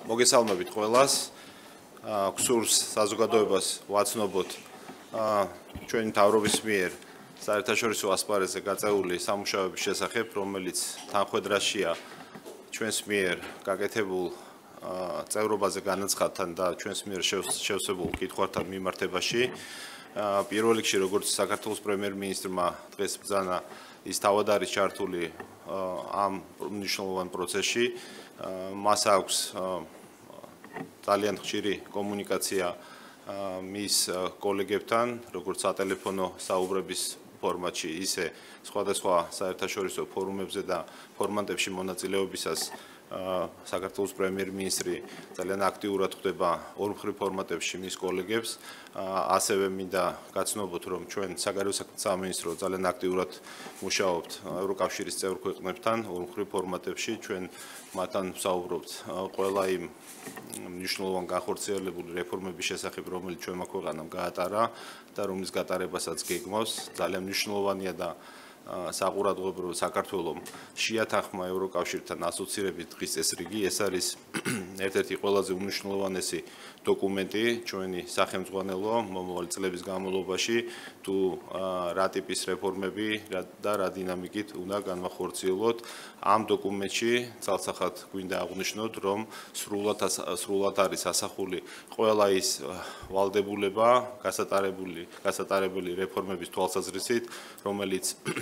მოგესალმებით ყველას. გსურს საზოგადოებას ვაცნობოთ ჩვენი მთავრობის მიერ საერთაშორისო ასპარეზზე გაწეული სამუშაოების შესახებ, რომელიც თანხმედრაშია ჩვენს მიერ გაკეთებულ წევრობაზე განაცხადთან და ჩვენს მიერ შევსებულ კითხვართან მიმართებაში. პირველ რიგში, როგორც საქართველოს პრემიერ-მინისტრმა დღეს ბრძანა, ის თავად არის ჩართული ამ მნიშვნელოვან პროცესში. მას აქვს ძალიან ხშირი კომუნიკაცია მის კოლეგებთან, როგორც სატელეფონო საუბრების ფორმატში, ისე სხვადასხვა საერთაშორისო ფორუმებზე და ფორმატებში მონაწილეობისას საქართველოს პრემიერ-მინისტრი ძალიან აქტიურად ხვდება ორმხრივ ფორმატებში მის კოლეგებს. ასევე მინდა გაცნობოთ, რომ ჩვენ საგარეო საქმეთა სამინისტრო ძალიან აქტიურად მუშაობთ ევროკავშირის წევრ ქვეყნებთან ორმხრივ ფორმატებში. ჩვენ მათთან ვსაუბრობთ ყველა იმ მნიშვნელოვან განხორციელებული რეფორმების შესახებ, რომელიც ჩვენმა ქვეყანამ გაატარა და რომლის გატარებასაც გეგმავს. ძალიან მნიშვნელოვანია და საყურადღებო, რომ საქართველოს შეათანხმა ევროკავშირთან ასოცირების დღის წესრიგი. ეს არის ერთ-ერთი ყველაზე უმნიშვნელოვანესი დოკუმენტი ჩვენი სახელმწიფო მომავალი წლების განმავლობაში, თუ რა ტიპის რეფორმები და რა დინამიკით უნდა განვახორციელოთ. ამ დოკუმენტში ცალსახად გვინდა აღვნიშნოთ, რომ სრულად არის ასახული ყველა ის ვალდებულება, გასატარებელი რეფორმების თვალსაზრისით, რომელიც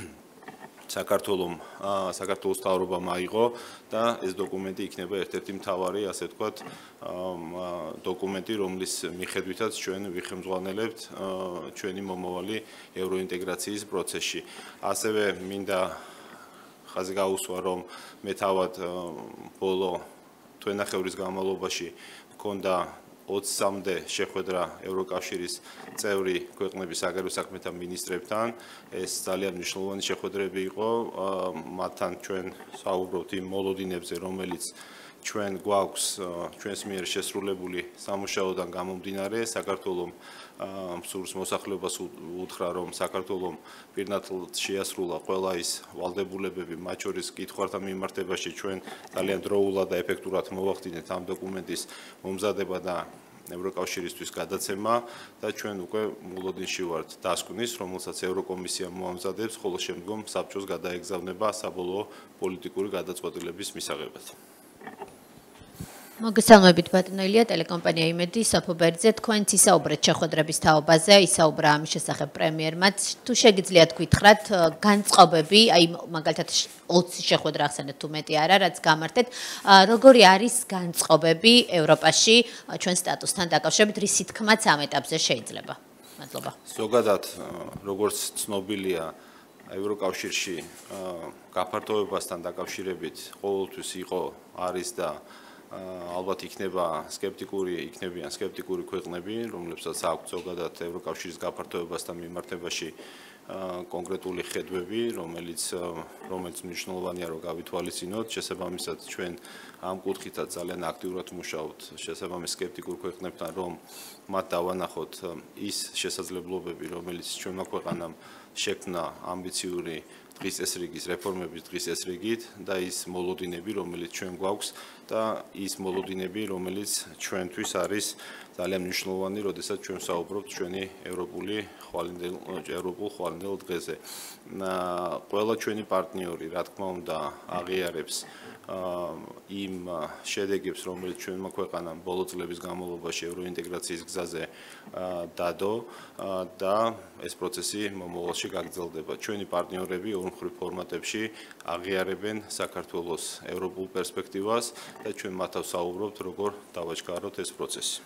საქართველოს მთავრობამ აიღო და ეს დოკუმენტი იქნება ერთ-ერთი მთავარი, ასე ვთქვათ, დოკუმენტი, რომლის მიხედვითაც ჩვენ ვიხემძღვანელებთ ჩვენი მომავალი ევროინტეგრაციის პროცესში. ასევე მინდა ხაზი გაუსვა, რომ მე თავად ბოლო თვენახევრის განმავლობაში მქონდა 23-მდე შეხვედრა ევროკავშირის წევრი ქვეყნების საგარეო საქმეთა მინისტრებთან. ეს ძალიან მნიშვნელოვანი შეხვედრები იყო. მათთან ჩვენ საუბრობთ იმ მოლოდინებზე, რომელიც ჩვენ გვაქვს ჩვენს მიერ შესრულებული სამუშაოდან გამომდინარე. საქართველოს სურს მოსახლეობას უთხრა, რომ საქართველოს პირნათლად შეასრულა ყველა ის ვალდებულებები, მათ შორის კითხვართან მიმართებაში ჩვენ ძალიან დროულად და ეფექტურად მოვახდინეთ ამ დოკუმენტის მომზადება და ევროკავშირისთვის გადაცემა და ჩვენ უკვე მოლოდინში ვართ დასკვნის, რომელსაც ევროკომისია მოამზადებს, ხოლო შემდგომ საბჭოს გადაეგზავნება საბოლოო პოლიტიკური გადაწყვეტილების მისაღებად. მოგესალმებით ბატონო ილია, ტელეკომპანია იმედი, სოფო ბერძე, თქვენც ისაუბრეთ შეხვედრების თაობაზე, ისაუბრა ამის შესახებ პრემიერმაც. თუ შეგიძლიათ გითხრათ განწყობები, აი მაგალითად 20 შეხვედრა ახსენეთ თუ მეტი არა, რაც გამართეთ, როგორი არის განწყობები ევროპაში ჩვენ სტატუსთან დაკავშირებით, რის თქმაც ამ ეტაპზე შეიძლება? მადლობა. ზოგადად, როგორც ცნობილია, ევროკავშირში გაფართოებასთან დაკავშირებით ყოველთვის არის და ალბათ იქნებიან სკეპტიკური ქვეყნები, რომლებსაც აქვს ზოგადად ევროკავშირის გაფართოებასთან მიმართებაში კონკრეტული ხედვები, რომელიც მნიშვნელოვანია რომ გავითვალისწინოთ. შესაბამისად, ჩვენ ამ კუთხითაც ძალიან აქტიურად მუშაობთ შესაბამის სკეპტიკურ ქვეყნებთან, რომ მათ დავანახოთ ის შესაძლებლობები, რომელიც ჩვენმა ქვეყანამ შექმნა ამბიციური დღის წესრიგის რეფორმების დღის წესრიგით და ის მოლოდინები, რომელიც ჩვენ გვაქვს და ის მოლოდინები, რომელიც ჩვენთვის არის ძალიან მნიშვნელოვანი, როდესაც ჩვენ ვსაუბრობთ ჩვენი ევროპულ ხვალინდელ დღეზე. ყველა ჩვენი პარტნიორი, რა თქმა უნდა, აღიარებს იმ შედეგებს, რომელიც ჩვენმა ქვეყანამ ბოლო წლების განმავლობაში ევროინტეგრაციის გზაზე დადო და ეს პროცესი მომავალში გაგრძელდება. ჩვენი პარტნიორები ორმხრივ ფორმატებში აღიარებენ საქართველოს ევროპულ პერსპექტივას და ჩვენ მათთან ვსაუბრობთ, როგორ დავაჩქაროთ ეს პროცესი.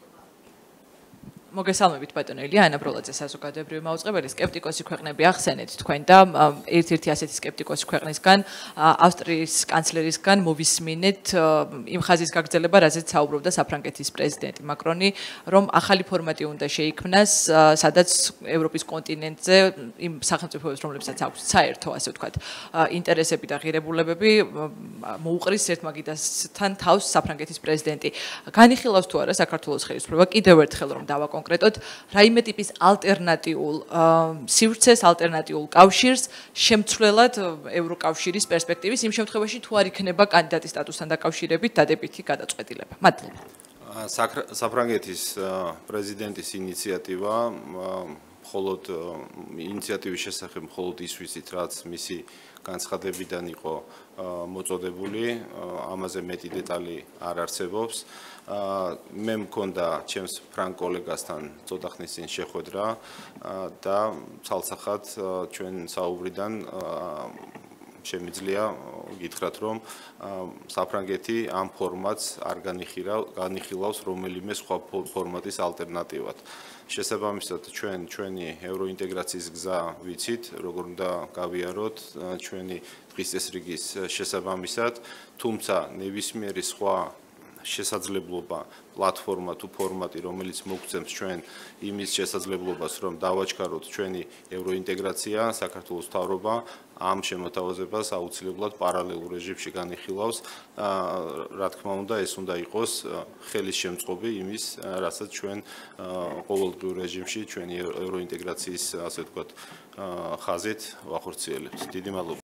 მოგესალმებით ბატონო ილია, ანა ბროლაძე, საზოგადოებრივი მაუწყებელი, სკეპტიკოსი ქვეყნები ახსენეთ თქვენ და ერთ-ერთი ასეთი სკეპტიკოსი ქვეყნისგან, ავსტრიის კანცლერისგან მოვისმინეთ იმ ხაზის გაგრძელება, რაზეც საუბრობდა საფრანგეთის პრეზიდენტი მაკრონი, რომ ახალი ფორმატი უნდა შეიქმნას, სადაც ევროპის კონტინენტზე იმ სახელმწიფოებს, რომლებსაც აქვს საერთო, ასე ვთქვათ, ინტერესები და ღირებულებები, მოუყრის ერთმაგიდასთან თავს საფრანგეთის პრეზიდენტი. განიხილავს თუ არა საქართველოს ხელისუფლება კიდევ ერთხელ რომ დავაკონკრეტოთ კონკრეტოდ რაიმე ტიპის ალტერნატიულ სივრცეს, ალტერნატიულ კავშირს შემცვლელად ევროკავშირის პერსპექტივის იმ შემთხვევაში თუ არ იქნება კანდიდატის სტატუსთან დაკავშირებით დადებითი გადაწყვეტილება. მადლობა. საფრანგეთის პრეზიდენტის ინიციატივა მხოლოდ ინიციატივის შესახებ მხოლოდ ის ვიცით, რაც მისი განცხადებიდან იყო მოწოდებული, ამაზე მეტი დეტალი არ არსებობს. მე მქონდა ჩემს ფრანგ კოლეგასთან ცოტა ხნის წინ შეხვედრა და ცალსახად ჩვენ საუბრიდან შემიძლია გითხრათ, რომ საფრანგეთი ამ ფორმატს არ განიხილავს რომელიმე სხვა ფორმატის ალტერნატივად. შესაბამისად, ჩვენი ევროინტეგრაციის გზა ვიცით, როგორ უნდა გავიაროთ ჩვენი დღის წესრიგის შესაბამისად, თუმცა ნებისმიერი სხვა შესაძლებლობა, პლატფორმა თუ ფორმატი, რომელიც მოგცემს ჩვენ იმის შესაძლებლობას, რომ დავაჩქაროთ ჩვენი ევროინტეგრაცია, საქართველოს მთავრობა ამ შემოთავაზებას აუცილებლად პარალელურ რეჟიმში განიხილავს. რა თქმა უნდა, ეს უნდა იყოს ხელის შემწყობი იმის, რასაც ჩვენ ყოველდღიურ რეჟიმში ჩვენი ევროინტეგრაციის, ასე ვთქვათ, ხაზით ვახორციელებთ. დიდი მადლობა.